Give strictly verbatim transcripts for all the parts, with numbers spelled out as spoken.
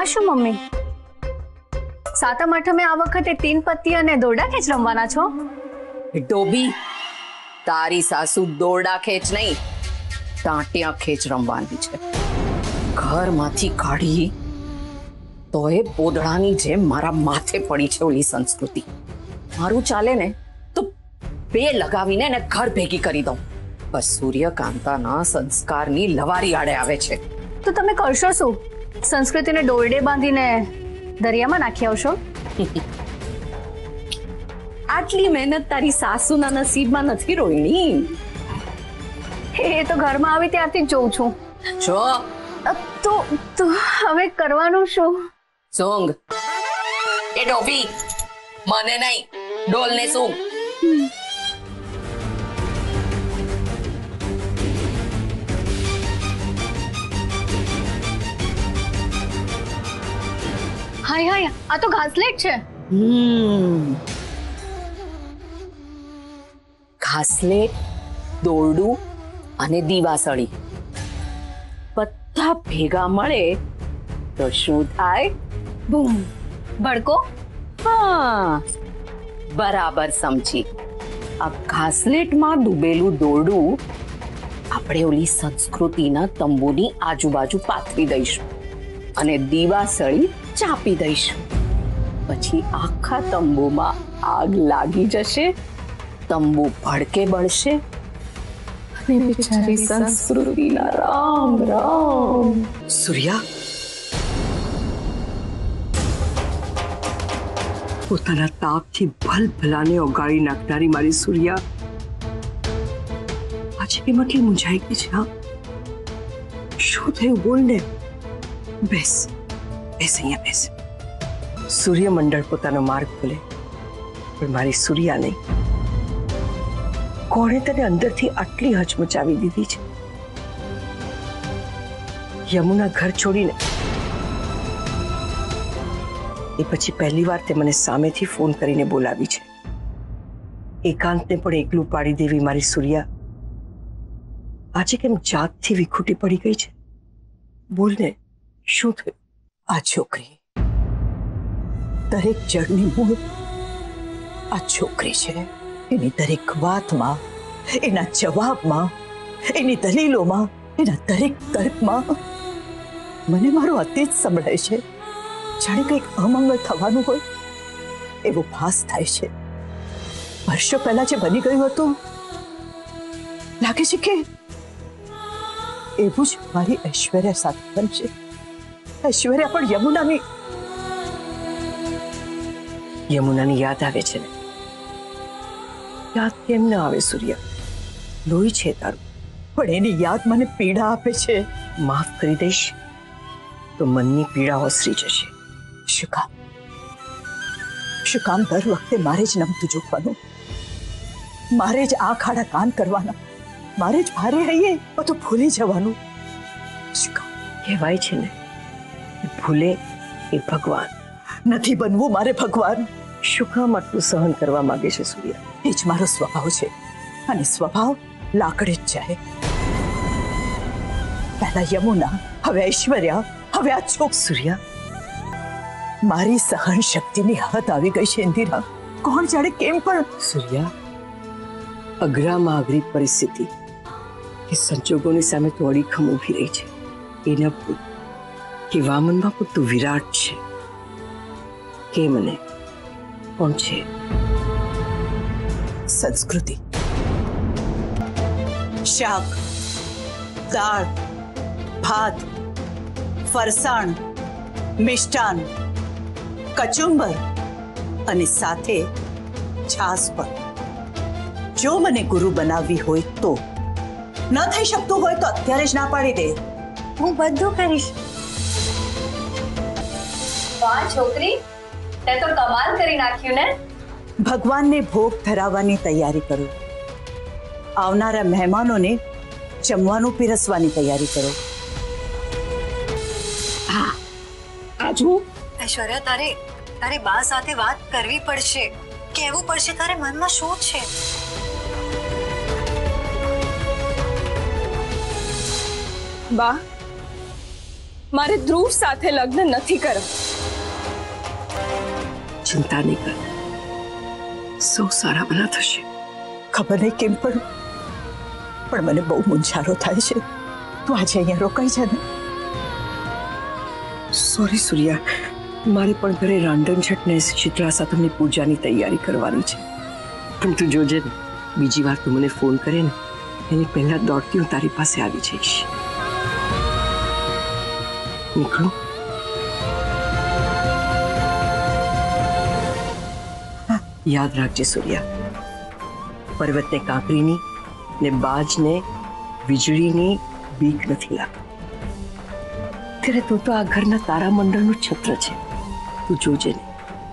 શું મમ્મી, સાતમ આઠમે આ વખતે તીન પત્તી અને દોરડા ખેંચ રમવાના છો? ડોબી, તારી સાસુ દોરડા ખેંચ નહીં, ટાંટિયા ખેંચ રમવાની છે. ઘરમાંથી કાઢી તો એ પોદળાની જેમ મારા માથે પડી છે ઓલી સંસ્કૃતિ. મારું ચાલે ને તો બે લગાવીને એને ઘર ભેગી કરી દઉં. બસ સૂર્યકાંતાના સંસ્કારની લવારી આડે આવે છે. તો તમે કરશો શું? સંસ્કૃતિને દોરડે બાંધીને દરિયામાં નાખી આવશો? આટલી મહેનત તારી સાસુના નસીબમાં નથી રોહિણી. એ તો ઘરમાં આવી ત્યારથી જ જોઉં છું. જો તો તો હવે કરવાનું શું? સોંગ એ ડોબી, મને નહીં ડોલને સોંગ. હાય હાય, આ તો ઘાસલેટ છે. હમ ઘાસલેટ, દોરડું અને દીવાસળી બધા ભેગા મળે તો શું થાય? બૂમ, ભડકો. હા, બરાબર સમજી. આ ઘાસલેટમાં ડૂબેલું દોરડું આપણે ઓલી સંસ્કૃતિના તંબુની આજુબાજુ પાથરી દઈશું અને દીવાસળી ચાપી દઈશું. પછી આખા તંબુમાં આગ લાગી જશે, તંબુ ભડકે બળશે અને બિચારી સંસ્કૃતિના રામ રામ. સૂર્યા, પોતાના તાપથી ભલ ભલાને ઓગાળી નાખનારી મારી સૂર્યા આજે કેમ આટલી મૂંઝાઈ ગઈ છે? હા, શું થયું? બોલ ને. બેસ બેસ, અહીંયા બેસ. સૂર્યમંડળ પોતાનો માર્ગ ખોલે, પણ મારી સૂર્યા નહીં. કોણે તને અંદરથી આટલી હચમચાવી દીધી છે? યમુના ઘર છોડીને એ પછી પહેલી વાર તે મને સામેથી ફોન કરીને બોલાવી છે. એકાંતને પણ એકલું પાડી દેવી મારી સૂર્યા આજે કેમ જાતથી વિખૂટી પડી ગઈ છે? બોલ ને, શું થયું? આ છોકરી, દરેક જળની મૂળ આ છોકરી છે. એની દરેક વાતમાં, એના જવાબમાં, એની દલીલોમાં, એના દરેક તર્કમાં મને મારો અતીત સંભળાય છે. જાણે કંઈક અમંગળ થવાનું હોય એવો ભાસ થાય છે. વર્ષો પહેલા જે બની ગયું હતું લાગે છે કે એવું જ મારી ઐશ્વર્યા સાથે બનશે. ઐશ્વર્યા પણ યમુનાની યમુનાની યાદ આવે છે ને? યાદ કેમ ન આવે સૂર્યા? લોહી છે તારું, પણ એની યાદ મને પીડા આપે છે. માફ કરી દઈશ તો મનની પીડા ઓસરી જશે. શું કામ શું કામ દર વખતે મારે જ નમતું જોવાનું, મારે જ આંખ આડા કાન કરવાના, મારે જ ભારે હૈયે બધું ભૂલી જવાનું? શું કામ? કહેવાય છે ને, ભૂલે એ ભગવાન. નથી બનવું મારે ભગવાન. શું કામ આટલું સહન કરવા માંગે છે સૂર્યા? એ જ મારો સ્વભાવ છે, અને સ્વભાવ લાકડે જ જાય. પહેલા યમુના, હવે ઐશ્વર્યા, હવે આ છોક. સૂર્યા, મારી સહન શક્તિની હદ આવી ગઈ છે ઇન્દિરા. કોણ જાણે કેમ પણ. સૂર્યા, અઘરામાં અઘરી પરિસ્થિતિ કે સંજોગોની સામે તો અડીખમ ઊભી રહી છે. એના પુત કે વામનમાં પૂરતું વિરાટ છે. કે મને કોણ છે? સંસ્કૃતિ. શાક, દાળ, ભાત, ફરસાણ, મિષ્ટાન, કચુંબર અને સાથે છાસ પણ. જો મને ગુરુ બનાવવી હોય તો, ન થઈ શકતું હોય તો અત્યારે જ ના પાડી દે. હું બધું કરીશ. વાહ છોકરી, તે તો કમાલ કરી નાખ્યું ને. ભગવાનને ભોગ ધરાવવાની તૈયારી કરો. આવનારા મહેમાનોને જમવાનું પીરસવાની તૈયારી કરો. હા, આજુ ઐશ્વર્યા, તારે તારી બા સાથે વાત કરવી પડશે. કહેવું પડશે તારે મનમાં શું છે. બા, મારે ધ્રુવ સાથે લગ્ન નથી કરવા. ચિંતા નહીં કર, સૌ સારા બના થશે. ખબર નહીં કેમ પણ પણ મને બહુ મૂંઝારો થાય છે. તું આજે અહીંયા રોકાઈ જા ને. સોરી સૂર્યા, મારે પણ ઘરે રાંધણછટ ને શીતળા સાતમની પૂજાની તૈયારી કરવાની છે. પણ તું જોજે ને, બીજી વાર તું મને ફોન કરે ને એની પહેલા દોડતી હું તારી પાસે આવી જઈશ. નીકળું? યાદ રાખજે સૂર્યા, પર્વતને કાંકરીની ને બાજને વીજળીની બીક નથી લાગતી. ત્યારે તું તો આ ઘરના તારામંડળનું છત્ર છે. તું જોજે ને,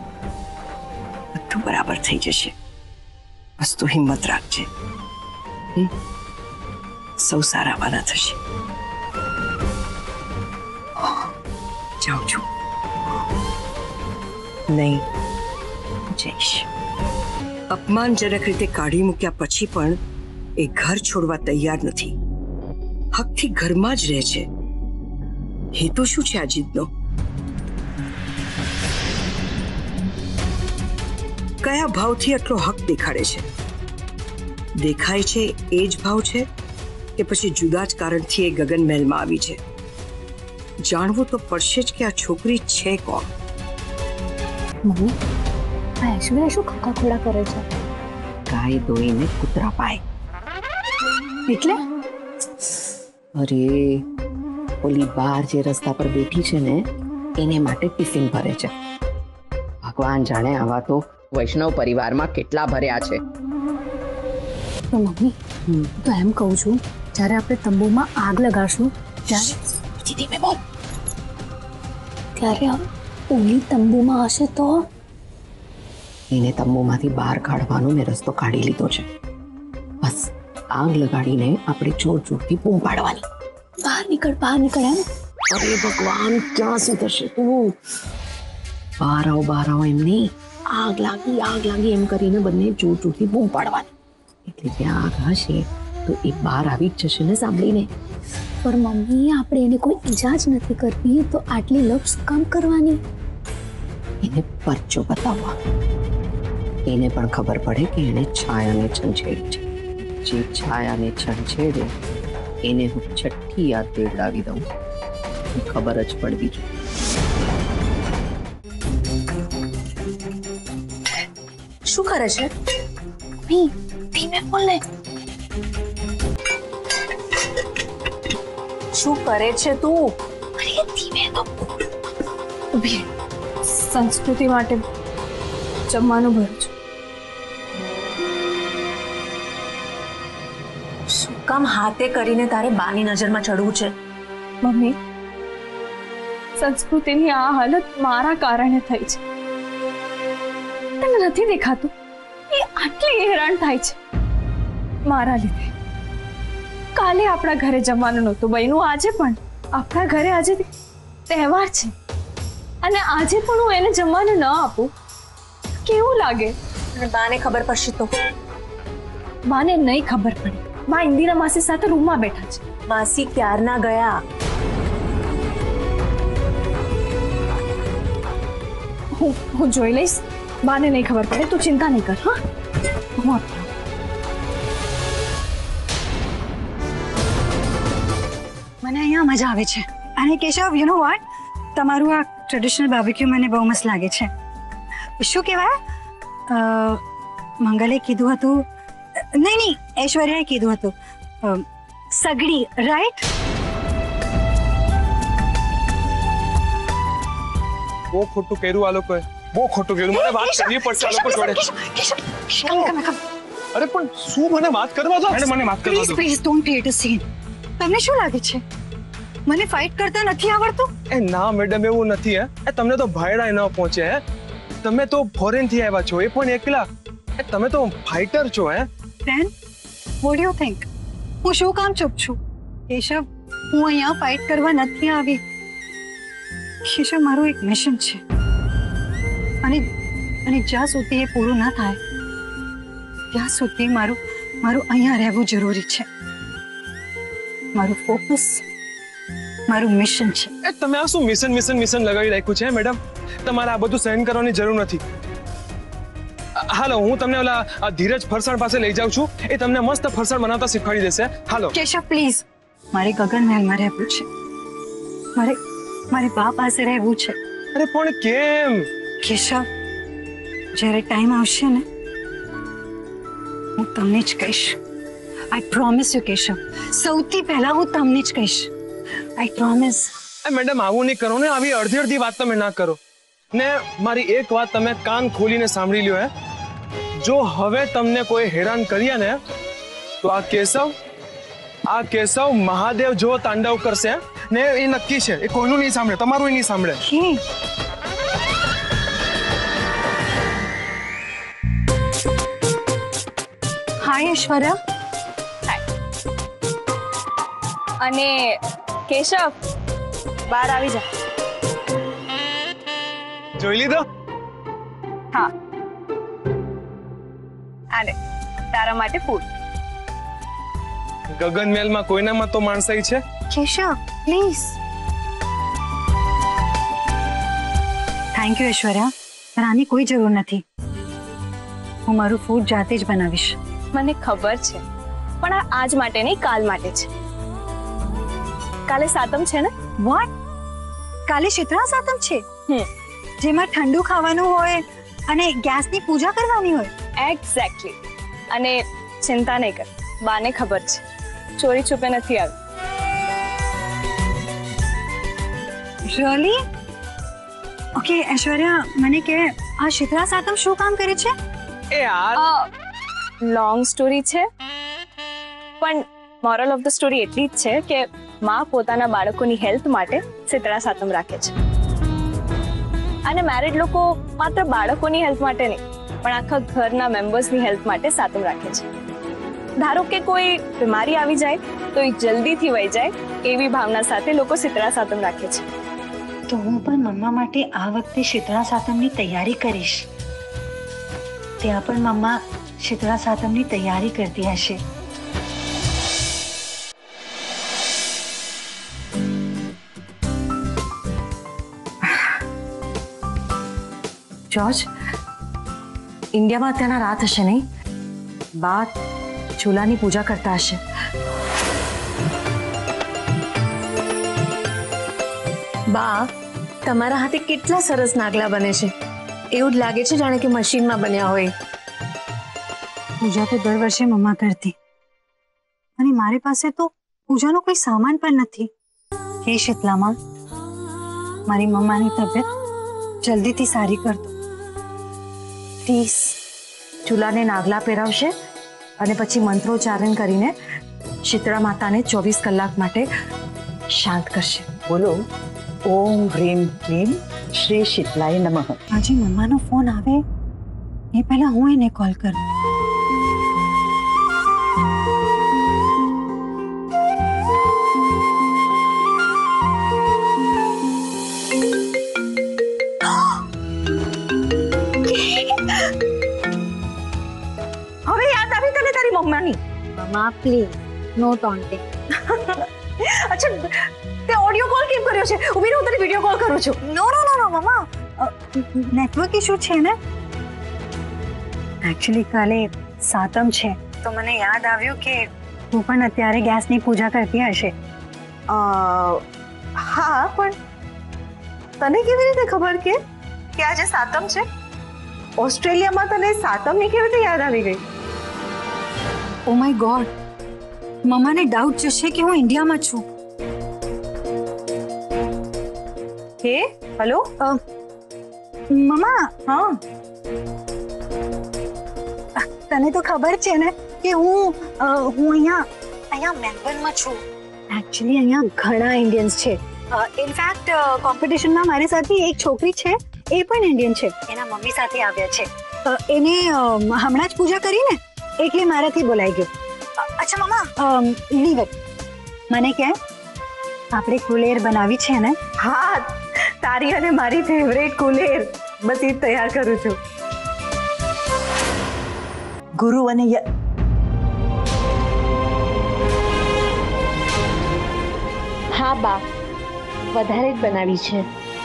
બધું બરાબર થઈ જશે. બસ તું હિંમત રાખજે. સૌ સારા વાના થશે. જાઉં છું. નહીં, જઈશ. અપમાનજનક રીતે કાઢી મૂક્યા પછી પણ એ ઘર છોડવા તૈયાર નથી. હકથી ઘરમાં જ રહે છે. હેતુ શું છે આ જીદનો? કયા ભાવથી આટલો હક દેખાડે છે? દેખાય છે એ જ ભાવ છે કે પછી જુદા જ કારણથી એ ગગન મહેલમાં આવી છે? જાણવું તો પડશે જ કે આ છોકરી છે કોણ. મમ્મી, આ ઐશ્વર્યા શું ખોખા ખોડા કરે છે? ગાય દોઈને કૂતરા પાય. એટલે અરે, ઓલી બાર જે રસ્તા પર બેઠી છે ને એને માટે ટિફિન ભરે છે. ભગવાન જાણે આવા તો વૈષ્ણવ પરિવારમાં કેટલા ભર્યા છે. તો મમ્મી, તો એમ કહું છું, જ્યારે આપણે તંબુમાં આગ લગાડશું ત્યારે ત્યારે ઓલી તંબુમાં હશે તો એને તંબુમાંથી બહાર કાઢવાનો મેં રસ્તો કાઢી લીધો છે. બસ આગ લગાડીને આપણે જોર જોરથી બૂમ પાડવાની. બહાર નીકળ, બહાર નીકળ. એમ? અરે ભગવાન, ક્યાં સુધરશે તું? બહાર આવો, બહાર આવો એમ નહીં, આગ લાગી આગ લાગી એમ કરીને બંને જોર જોરથી બૂમ પાડવાની. એટલે ત્યાં આગ હશે તો એ બહાર આવી જ જશે ને સાંભળીને. પણ મમ્મી, આપણે એને કોઈ ઈજા જ નથી કરવી તો આટલી લપ શું કામ કરવાની? એને પરચો બતાવવા. એને પણ ખબર પડે કે એને છાયાને છંછેડી છે. જે છાયાને છંછેડે એને હું છઠ્ઠી યાદ દેવડાવી દઉં. ખબર જ પડવી જોઈએ. શું કરે છે? મમ્મી, ધીમે બોલ ને. શું કરે છે તું? અરે ધીમે તો ઉભી. સંસ્કૃતિ માટે જમવાનું ભરું છું. શું કામ હાથે કરીને તારે બાની નજરમાં ચડવું છે? મમ્મી, સંસ્કૃતિની આ હાલત મારા કારણે થઈ છે. તને નથી દેખાતું એ આટલી હેરાન થાય છે મારા લીધે? કાલે આપણા ઘરે જમવાનું નહોતું બન્યું, આજે પણ આપણા ઘરે આજે તહેવાર છે અને આજે પણ હું એને જમવાનું ન આપું કેવું લાગે? અને બાને ખબર પડશે તો? બાને નહીં ખબર પડે. બા ઇન્દિરા માસી સાથે રૂમમાં બેઠા છે. માસી ક્યારના ગયા. હું હું જોઈ લઈશ. બાને નહીં ખબર પડે, તું ચિંતા નહીં કર. હા, હું આપી આવું. મને અહીંયા મજા આવે છે. અને કેશવ, યુ નો વોટ, તમારું આ ટ્રેડિશનલ બાર્બીક્યુ મને બહુ મસ્ત લાગે છે. શું કહેવાય, મંગલે કીધું હતું, નહીં નહીં ઐશ્વર્યાએ કીધું હતું, સગડી, રાઈટ? બહુ ખોટું કર્યું આ લોકોએ, બહુ ખોટું કર્યું. મને વાત કરવી પડશે આ લોકો જોડે. અરે પણ શું, મને વાત કરવા દો. મને વાત કરવા દો. Please don't create a scene. તમને શું લાગે છે મને ફાઇટ કરતા નથી આવડતું? એ ના મેડમ, એવું નથી. હે એ તમને તો ભાયડા ન પહોંચે. હે તમે તો ફોરેન થી આવ્યા છો, એ પણ એકલા. એ તમે તો ફાઇટર છો. Hey then what do you think? હું શું કામ ચૂપ છું? કેશવ, હું અહીંયા ફાઇટ કરવા નથી આવી. કેશવ, મારું એક મિશન છે અને અને જ્યાં સુધી એ પૂરું ના થાય ત્યાં સુધી મારું મારું અહીંયા રહેવું જરૂરી છે. મારું ફોકસ મારું મિશન છે. એ તમે આ શું મિશન મિશન મિશન લગાવી રાખ્યું છે મેડમ? તમારે આ બધું સહન કરવાની જરૂર નથી. હાલો, હું તમને ઓલા આ ધીરજ ફરસાણ પાસે લઈ જાઉં છું. એ તમને મસ્ત ફરસાણ બનાવતા શીખવાડી દેશે. હાલો. કેશવ પ્લીઝ, મારે ગગન મહેલમાં રહેવું છે. મારે મારે બા પાસે રહેવું છે. અરે પણ કેમ? કેશવ, જ્યારે ટાઈમ આવશે ને હું તમને જ કહીશ. I promise you Keshav. સૌથી પહેલા હું તમને જ કહીશ. I promise. મેડમ આવું નહીં કરો ને. આવી અડધી અડધી વાત તમે ના કરો ને. મારી એક વાત તમે કાન ખોલીને સાંભળી લ્યો. હે, જો હવે તમને કોઈ હેરાન કર્યા ને તો આ કેશવ આ કેશવ મહાદેવ જો તાંડવ કરશે ને એ નક્કી છે. એ કોઈનું નહીં સાંભળે, તમારું નહીં સાંભળે. હાય ઐશ્વર્યા. અને કેશવ, બહાર આવી જા. જોઈ લીધો? હા, આલે તારા માટે ફૂડ. ગગન મહેલમાં કોઈનામાં તો માણસાઈ છે. Keshav please. Thank you Aishwarya, પણ આની કોઈ જરૂર નથી. હું મારું ફૂડ જાતે જ બનાવીશ. મને ખબર છે, પણ આ આજ માટે નહીં, કાલ માટે છે. કાલે સાતમ છે ને? વોટ? કાલે શીતળા સાતમ છે? હમ જેમાં ઠંડુ ખાવાનું હોય અને ગેસની પૂજા કરવાની હોય. એક્ઝેક્ટલી. અને ચિંતા નહીં કર, બાને ખબર છે, ચોરી છુપે નથી આવી. રિયલી? ઓકે ઐશ્વર્યા, મને કે આ શીતળા સાતમ શું કામ કરે છે? એ યાર, લોંગ સ્ટોરી છે, પણ મોરલ ઓફ ધ સ્ટોરી એટલી જ છે કે માં પોતાના બાળકોની હેલ્થ માટે શીતળા સાતમ રાખે છે. અને મેરિડ લોકો માત્ર બાળકોની હેલ્થ માટે નહીં, પણ આખા ઘરના મેમ્બર્સની હેલ્થ માટે સાતમ રાખે છે. ધારો કે કોઈ બીમારી આવી જાય તો એ જલ્દીથી વહી જાય, એવી ભાવના સાથે લોકો શીતળા સાતમ રાખે છે. તો હું પણ મમ્મા માટે આ વખતે શીતળા સાતમની તૈયારી કરીશ. ત્યાં પણ મમ્મા શીતળા સાતમની તૈયારી કરતી હશે. જોર્જ, ઇન્ડિયામાં અત્યારના રાત હશે નહીં? બા ચૂલાની પૂજા કરતા હશે. બા, તમારા હાથે કેટલા સરસ નાગલા બને છે. એવું જ લાગે છે જાણે કે મશીનમાં બન્યા હોય. પૂજા તો દર વર્ષે મમ્મા કરતી, અને મારી પાસે તો પૂજાનો કોઈ સામાન પણ નથી. હે શીતલામાં, મારી મમ્માની તબિયત જલ્દીથી સારી કરતો પ્લીઝ. ચૂલાને નાગલા પહેરાવશે અને પછી મંત્રોચ્ચારણ કરીને શીતળા માતાને ચોવીસ કલાક માટે શાંત કરશે. બોલો, ઓમ હ્રીમ ક્લીમ શ્રી શીતલાય નમઃ. આજે મમ્માનો ફોન આવે એ પહેલા હું એને કોલ કરું. હવે યાદ આવી તને તારી મમ્માની? મમ્મા પ્લીઝ, નો ટોન્ટિંગ. અચ્છા, તે ઓડિયો કોલ કેમ કર્યો છે? ઉભી રહો, હું તને વિડિયો કોલ કરું છું. નો નો નો નો મમ્મા, નેટવર્ક ઇશ્યુ છે ને. એકચ્યુઅલી કાલે સાતમ છે તો મને યાદ આવ્યું કે તું પણ અત્યારે ગેસની પૂજા કરતી હશે. હા, પણ તને કેવી રીતે ખબર કે કે આજે સાતમ છે? ઓસ્ટ્રેલિયામાં તને સાતમની કેવી રીતે યાદ આવી ગઈ? ઓ માય ગોડ, મમ્માને ડાઉટ જશે કે હું ઇન્ડિયામાં છું. હે, હેલો. મમ્મા, હા, તને તો ખબર છે ને કે હું અ, હું અહીંયા અહીંયા મેલબર્નમાં છું. એકચ્યુઅલી અહીંયા ઘણા ઇન્ડિયન્સ છે. ઇનફેક્ટ કોમ્પિટિશનમાં મારી સાથે એક છોકરી છે, એ પણ ઇન્ડિયન છે. એના મમ્મી સાથે આવ્યા છે. અ, એને અ, હમણાં જ પૂજા કરી ને એટલે મારાથી બોલાઈ ગયો. અ, અચ્છા મમ્મા, લીવ ઇટ. મને કે આપણે કુલેર બનાવી છે ને? હા, તારી અને મારી ફેવરેટ કુલેર. બસ એ તૈયાર કરું છું. ગુરુ અને ય- હા બા, વધારે જ બનાવી છે.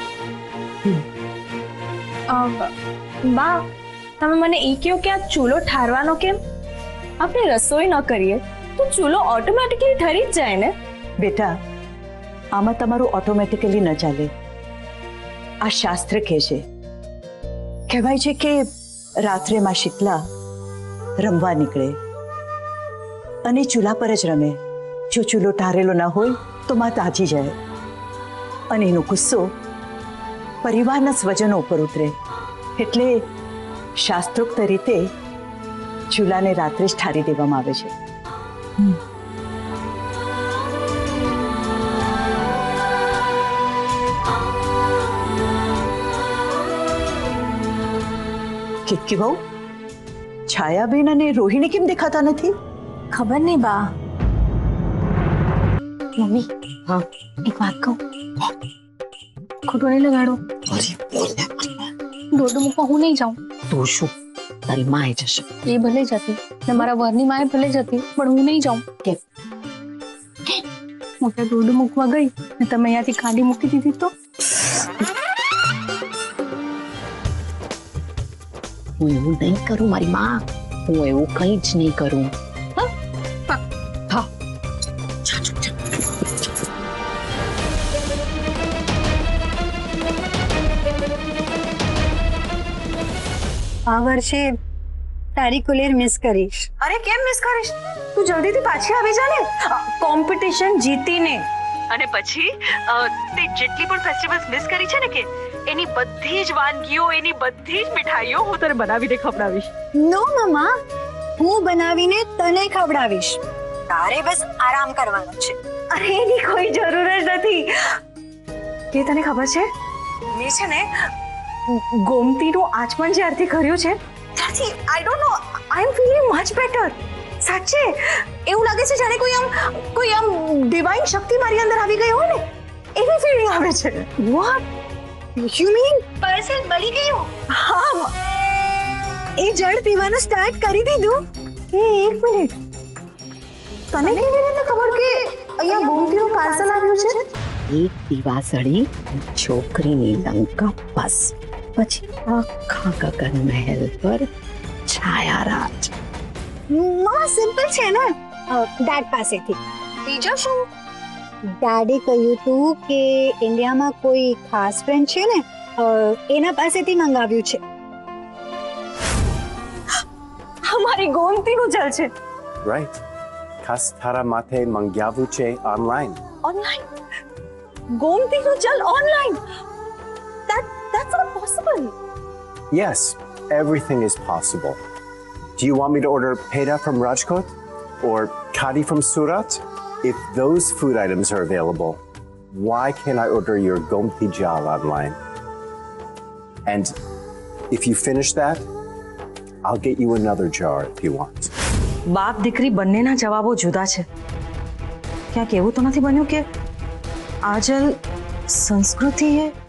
અ, બા તમે મને એ કહો કે આ ચૂલો ઠારવાનો કેમ? આપણે રસોઈ ન કરીએ તો ચૂલો ઓટોમેટિકલી ઠરી જ જાય ને. બેટા, આમાં તમારું ઓટોમેટિકલી ન ચાલે. આ શાસ્ત્ર કહે છે, કહેવાય છે કે રાત્રે માં શીતલા રમવા નીકળે અને ચૂલા પર જ રમે. જો ચૂલો ઠારેલો ના હોય તો માં તાજી જાય અને એનો ગુસ્સો પરિવારના સ્વજનો ઉપર ઉતરે. એટલે શાસ્ત્રોક્ત રીતે ચૂલાને રાત્રે જ ઠારી દેવામાં આવે છે. કિક્કી બહુ, છાયાબેન અને રોહિણી કેમ દેખાતા નથી? ખબર નહીં બા. મમ્મી, હા એક વાત કહું, ખોટું નહીં લગાડો. દોડું મૂકવા હું નહીં જાઉં. તું શું, તારી માં જશે. એ ભલે જતી ને મારા વરની માએ ભલે જતી, પણ હું નહીં જાઉં. કેમ? મોટા દોડું મૂકવા ગઈ ને તમે અહીંયાથી કાઢી મૂકી દીધી તો હું એવું નહીં કરું મારી માં, હું એવું કંઈ જ નહીં કરું. આ વર્ષે તારી કુલેર મિસ કરીશ. અરે કેમ મિસ કરીશ? તું જલ્દીથી પાછી આવી જા ને. કોમ્પિટિશન જીતીને અને પછી અ, તે જેટલી પણ ફેસ્ટિવલ્સ મિસ કરી છે ને કે એની બધી જ વાનગીઓ, એની બધી જ મીઠાઈઓ હું તને બનાવીને ખવડાવીશ. નો મમ્મા, હું બનાવીને તને ખવડાવીશ. તારે બસ આરામ કરવાનો છે. અરે એની કોઈ જરૂર જ નથી. કે તને ખબર છે, મેં છે ને ગોમતીનું આચમન જ્યારથી કર્યું છે ત્યારથી I don't know I am feeling much better. સાચે એવું લાગે છે જાણે કોઈ આમ કોઈ આમ ડિવાઇન શક્તિ મારી અંદર આવી ગઈ હોય ને એવી ફીલિંગ આવે છે. What you mean? પાર્સલ મળી ગયું? હા, એ જળ પીવાનું સ્ટાર્ટ કરી દીધું? એ એક મિનિટ, તને કેવી રીતે ખબર કે અહીંયા ગોમતીનું પાર્સલ આવ્યું છે? એક દિવાસળી છોકરીની લંકા બસ, પછી આખા ગગન મહેલ પર છાયા રાજ. માં સિમ્પલ છે ને, ડેડ પાસેથી. બીજો શું? ડેડી કહ્યું તું કે ઇન્ડિયામાં કોઈ ખાસ ફ્રેન્ડ છે ને, એના પાસેથી મંગાવ્યું છે. અમારી ગોમતીનું જલ છે. રાઈટ, ખાસ તારા માથે મંગાવ્યું છે ઓનલાઈન. ઓનલાઈન? ગોમતીનું જલ online? That that's not possible. Yes, everything is possible. Do you want me to order peda from Rajkot or kadi from Surat? If those food items are available, why can't I order your Gomti Jal online? And if you finish that, I'll get you another jar if you want. બાપ દીકરી બંનેના જવાબો જુદા છે. ક્યાંક એવું તો નથી બન્યું કે આ જલ સંસ્કૃતિએ